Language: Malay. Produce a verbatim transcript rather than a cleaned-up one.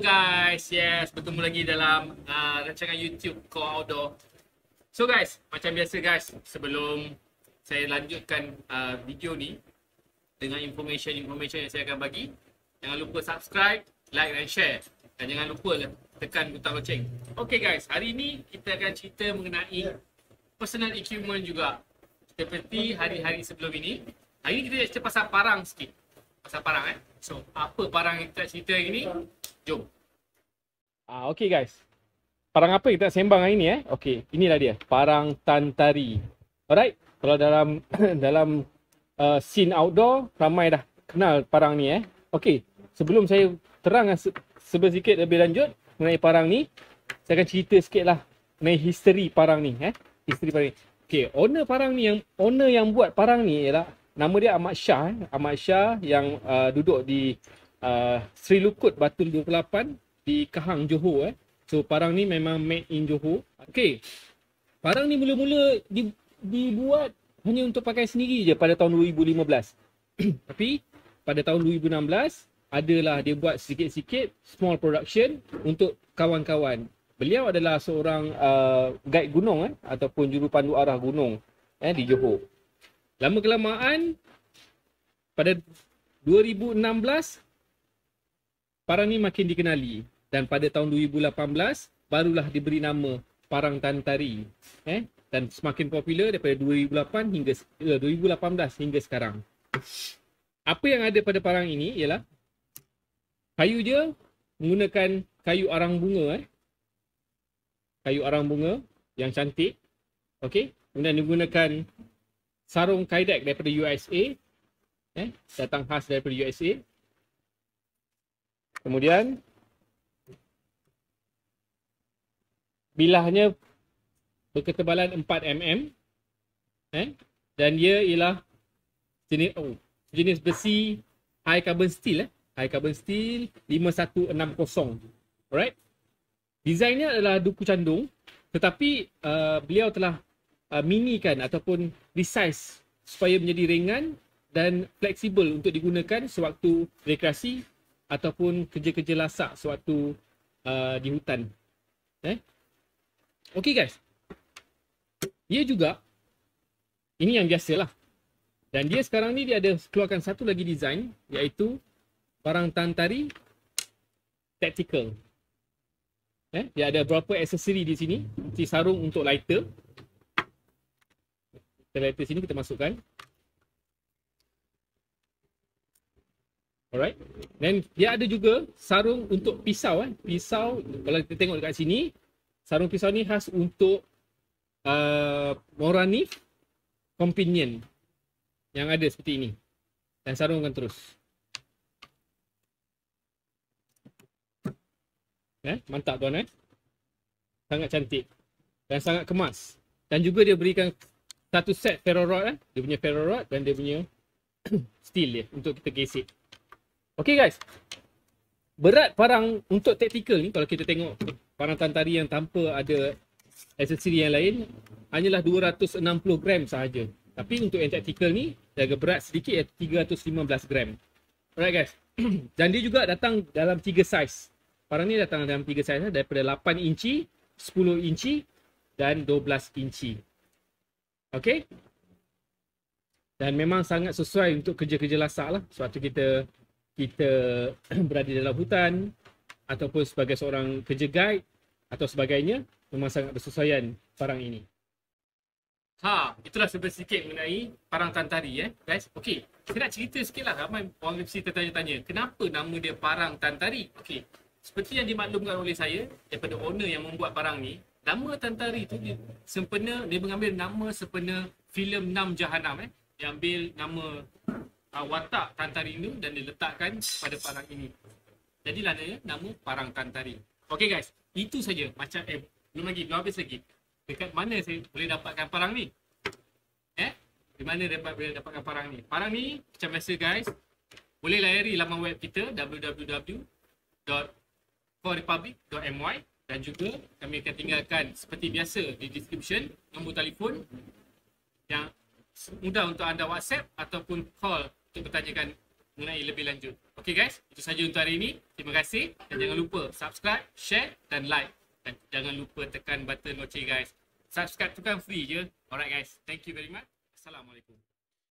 guys, yes, bertemu lagi dalam uh, rancangan YouTube Core Outdoor. So guys, macam biasa guys, sebelum saya lanjutkan uh, video ni dengan information-information yang saya akan bagi, jangan lupa subscribe, like dan share, dan jangan lupa tekan butang loceng. Okay guys, hari ni kita akan cerita mengenai personal equipment juga, seperti hari-hari sebelum ini. Hari ni kita cerita pasal parang sikit, pasal parang eh. So, apa parang yang kita cerita hari ni? Jom. Ah, okay guys. Parang apa kita sembang hari ni eh? Okay, inilah dia. Parang Tantari. Alright. Kalau dalam dalam uh, scene outdoor, ramai dah kenal parang ni eh. Okay, sebelum saya terang se sedikit lebih lanjut mengenai parang ni, saya akan cerita sikit lah mengenai history parang ni eh. History parang ni. Okay, owner parang ni, yang owner yang buat parang ni ialah, nama dia Ahmad Shah eh. Ahmad Shah yang uh, duduk di uh, Sri Lukut Batul dua puluh lapan di Kahang, Johor eh. So parang ni memang made in Johor. Okay, parang ni mula-mula di, dibuat hanya untuk pakai sendiri je pada tahun dua ribu lima belas. Tapi pada tahun dua ribu enam belas adalah dia buat sikit-sikit small production untuk kawan-kawan. Beliau adalah seorang uh, guide gunung eh, ataupun jurupandu arah gunung eh, di Johor. Lama kelamaan pada dua ribu enam belas parang ni makin dikenali, dan pada tahun dua ribu lapan belas barulah diberi nama Parang Tantari eh, dan semakin popular daripada dua ribu lapan hingga dua ribu lapan belas hingga sekarang. Apa yang ada pada parang ini ialah kayu dia menggunakan kayu arang bunga eh. Kayu arang bunga yang cantik. Okey, kemudian digunakan sarung kydex daripada U S A eh, datang khas daripada U S A. Kemudian bilahnya berketebalan empat milimeter eh, dan dia ialah jenis oh, jenis besi high carbon steel eh, high carbon steel lima satu enam kosong. Alright. Desainnya adalah duku candung, tetapi uh, beliau telah Uh, minikan ataupun resize supaya menjadi ringan dan fleksibel untuk digunakan sewaktu rekreasi ataupun kerja-kerja lasak sewaktu uh, di hutan. Eh? Okey guys. Dia juga, ini yang biasalah. Dan dia sekarang ni dia ada keluarkan satu lagi design, iaitu Parang Tantari Tactical. Eh? Dia ada beberapa aksesori di sini, seperti sarung untuk lighter. Lighter sini kita masukkan. Alright. Dan dia ada juga sarung untuk pisau eh. Pisau, kalau kita tengok dekat sini, sarung pisau ni khas untuk uh, Moranif Companion yang ada seperti ini. Dan sarungkan terus. Eh, mantap tuan eh. Sangat cantik dan sangat kemas. Dan juga dia berikan satu set ferro rod eh. Dia punya ferro rod dan dia punya steel dia untuk kita gesek. Okay guys. Berat parang untuk tactical ni, kalau kita tengok parang Tantari yang tanpa ada aksesori yang lain, hanyalah dua ratus enam puluh gram sahaja. Tapi untuk yang tactical ni, dia agak berat sedikit, iaitu tiga ratus lima belas gram. Alright guys. Dan dia juga datang dalam tiga saiz. Parang ni datang dalam tiga saiz, daripada lapan inci, sepuluh inci dan dua belas inci. Okay. Dan memang sangat sesuai untuk kerja-kerja lasak lah. Sewaktu kita kita berada dalam hutan ataupun sebagai seorang kerja guide atau sebagainya, memang sangat bersesuaian parang ini. Ha, itulah sedikit mengenai Parang Tantari eh, guys. Okey, saya nak cerita sikit lah. Ramai orang mesti tertanya-tanya, kenapa nama dia Parang Tantari? Okey, seperti yang dimaklumkan oleh saya daripada owner yang membuat parang ni, nama Tantari tu dia sempena, dia mengambil nama sempena filem Enam Jahanam eh. Dia ambil nama uh, watak Tantari itu dan diletakkan pada parang ini. Jadilah dia nama Parang Tantari. Okey guys, itu saja. Macam eh belum lagi, belum habis lagi. Dekat mana saya boleh dapatkan parang ni? Eh? Di mana dapat boleh dapatkan parang ni? Parang ni macam biasa guys, boleh layari laman web kita w w w dot core republic dot m y. Dan juga kami akan tinggalkan seperti biasa di description nombor telefon yang mudah untuk anda WhatsApp ataupun call untuk bertanyakan mengenai lebih lanjut. Okay guys, itu saja untuk hari ini. Terima kasih dan jangan lupa subscribe, share dan like. Dan jangan lupa tekan button lonceng guys. Subscribe tu kan free je. Alright guys, thank you very much. Assalamualaikum.